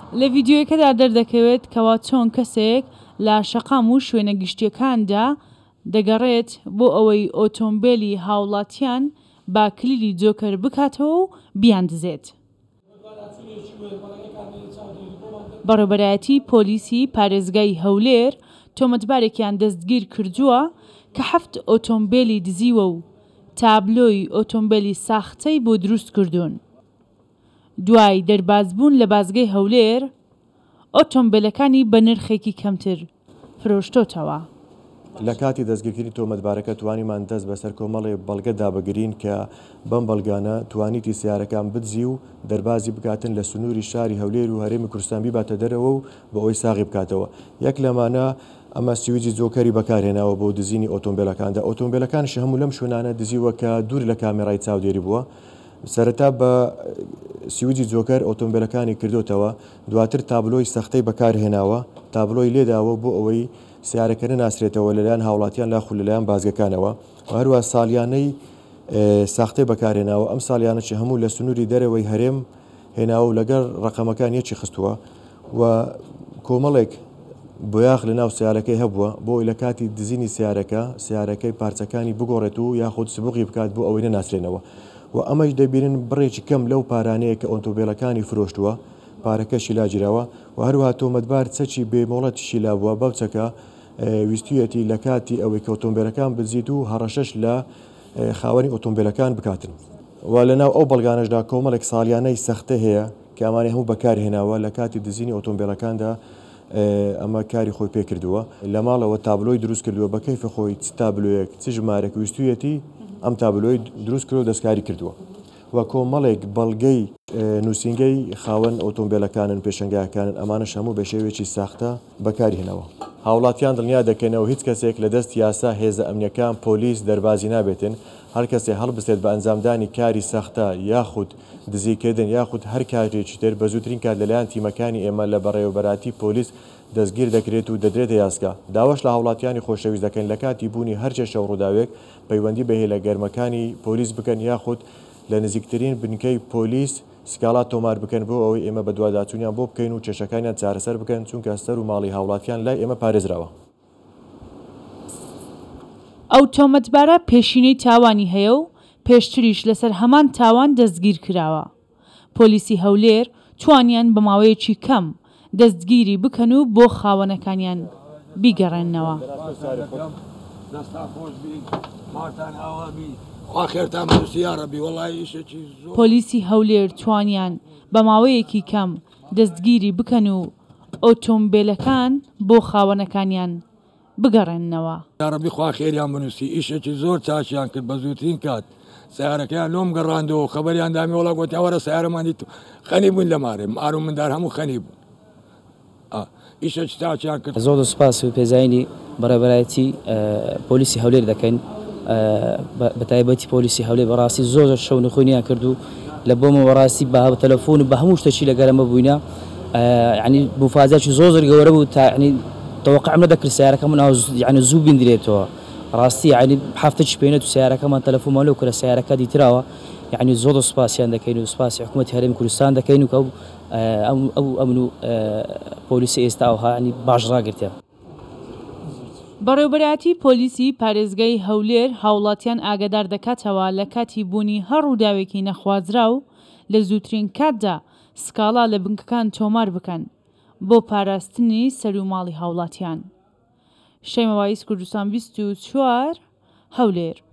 لە ڤیدیۆیەکەدا دەردەکەوێت کەوا چۆن کەسێک لە شەقام و شوێنە گشتیەکاندا دەگەڕێت بۆ ئەوەی ئۆتۆمبیلی هاوڵاتیان با کلیلی جۆکەر بکاتەوە و بیاندزێت. بەڕێوەبەرایەتی پۆلیسی پارێزگای هەولێر تۆمەتبارێکیان دەستگیر کردووە کە 7 ئۆتۆمبیلی دزیوە و تابلۆی ئۆتۆمبیلی ساختەی بۆ دروست کردوون. دوای دەربازبوون لە بازگەی هەولێر ئۆتۆمبیلەکانی بە نرخێکی کەمتر فرۆشتۆتەوە. لە کاتی دەستگیرکردنی تۆمەتبارەکە توانیمان دەست بەسەر کۆمەڵێ بەڵگە دابەگرین کە بەم بەڵگانە توانیتی سیارەکان بدزی و دەربازی بکاتن لە سنووری شاری هەولێر و هەرێمی کوردستان بیباتە دەرەوە و بە ئەوی ساغی بکاتەوە. یەک لەمانە ئەمە سویجی جۆکەری بەکارهێناوە بۆ دزینی ئۆتۆمبیلەکاندا. ئۆتۆمبیلەکانش هەموو لەم شوێنانە دزیوە کە دوور لە کامێرای چاودێری بووە. سەرەتا بە سویجی جۆکەر ئۆتۆمبیلەکانی کردوتەوە، دواتر تابلۆی سەختەی بەکارهێناوە، تابلۆی لێداوە بۆ ئەوەی سیارەکە ناسرێتەوە لەلایەن هاوڵاتیان لاخ و لەلایەن بازگەکانەوە. هەروە ساڵیانەی ساختەی بەکارهێناوە، ئەم ساڵیانەی هەموو لە سنووری دەرەوەی هەرێم هێناوە و لەگەڵ ڕقەمەکان یەکی خستووە و کۆمەڵێک بۆیاخ لە ناو سیارەکەی هەبووە بۆ لە کاتی دزینی سیارەکەی پارچەکانی بگۆڕێت و یاخود سبوقی بکات بۆ ئەوەی ناسرێنەوە. و ئەمەش دەبینن بڕێکی کەم لەو پارانەیە کە ئۆتۆمبیلەکانی فرۆشتووە، پارەکەشی لاگیراوە و هەروها تۆمەتبار چەکی بێمۆڵەتیشی لابووە. بەوچەکە ویستویەتی لە کاتی ئەوەی کە ئۆتۆمبیلەکان بزیت و هەڕەشەش لە خاوەنی ئۆتۆمبیلەکان بکاتن. و لەناو ئەو بەڵگانەشدا کۆمەڵێک ساڵیانەی سەختە هەیە کە ئەمانەی هەموو بەکارهێناوە لە کاتی دزینی ئۆتۆمبیلەکاندا. ئەمە کاری خۆی پێ کردووە، لە ماڵەوە تابلۆی دروست کردووە بە کەیفە خۆی چ تابلۆیەک چ ژمارەی ویستویەتی ئەم تابلۆی دروست کردو و دەستکاری کردووە و کۆمەڵێک بەڵگەی نووسینگەی خاوەن ئۆتۆمبیلەکانن پێشەنگایەکانن ئەمانش هەموو بە شێوێکی ساختە بەکارهێنەوە. هاوڵاتیان دڵنیا دەکەنەوە هیچ کەسێک لە دەست یاسا هێزە ئەمنیەکان پۆلیس دەربازی نابێتن. هەر کەسێ هەڵبستێت بە ئەنجامدانی کاری سەختە یاخود دزیکردن یاخود هەر کارێکی تر بە زووترین کات لەلایەن تیمەکانی ئێمە لە بەڕێوەبەراتی پۆلیس دەستگیر دەکرێت و دەدرێتە یاسکا. داواش لە هاوڵاتیانی خۆشەویست دەکەن لە کاتی بوونی هەرچێ شەو ڕووداوێک پەیوەندی بە هێلە گەرمەکانی پۆلیس بکەن یاخود لە نزیکترین بنکەی پۆلیس سکاڵات تۆمار بکەن بۆ ئەوەی ئێمە بە دوواداچوونیان بۆ بکەین و کێشەکانیان چارەسەر بکەن، چونکە سەر و ماڵی هاوڵاتیان لای ئێمە پارێزراوە. ئەو تۆمەتبارە پێشینەی تاوانی هەیە و پێشتریش لەسەر هەمان تاوان دەستگیر کراوە. پۆلیسی هەولێر توانیان بە ماوەیەکی کەم دەستگیری بکەن و بۆ خاوەنەکانیان بیگەڕێنەوە. پۆلیسی هەولێر توانیان بە ماوەیەکی کەم دەستگیری بکەن و ئۆتۆمبیلەکان بۆ خاوەنەکانیان بگەڕێنەوە. یارەبی خوا خێریان بنووسی، ئیشێکی زۆر چاچیان کرد بە زووترین کات. سیارەکەیان لۆم گەڕاندەوە، خەبەریان دامی وڵا گوتیاوەرە سیارەمان دیت خەنی بوون لە مارێ ئارو مندار هەموو خەنی بوون. ئیشێکی چاچیان کرد. زۆر سوپاس و پێزاینی بەڕێوەبەرایەتی پۆلیسی هەولێر دەکەین، بە تایبەتی پۆلیسی هەولێر بەڕاستی زۆر شەو نخوێنیان کرد و لە بۆمە بەڕاستی بە تەلەفۆن و بە هەموو شتێکی لەگەرەمە بووینە. ینی بوفازێکی زۆر گەورە بوو تا ینی تەوەقع نەدەکرد سیارەکەمان ینی زوو بیندرێتەوە. ڕاستی ینی هەفتەی پێێنێت و سیارەکەمان تەلەفۆنمان لەو کورە سیارەکە دیتراوە. ینی زۆر سوپاسیان دەکەین و سوپاسی حکوومەتی هەرێمی کوردستان دەکەین و کە ئەو ئەمن و پۆلیسی ئێستا ئەوها ینی باش ڕاگرتە. بەڕێوەبەرایەتی پۆلیسی پارێزگای هەولێر هاوڵاتیان ئاگادار دەکاتەوە لە کاتی بوونی هەر ڕووداوێکی نەخوازرا و لە زووترین کاتدا سکاڵا لە بنکەکان تۆمار بکەن بۆ پاراستنی سەر و ماڵی هاوڵاتیان. شەیماواییس کوردستان 24 هەولێر.